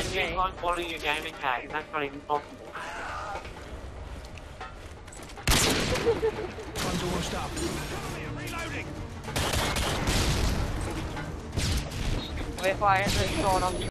you can't follow your gaming tag, that's not even possible. One's almost up. Reloading. Wait, fire, sword on.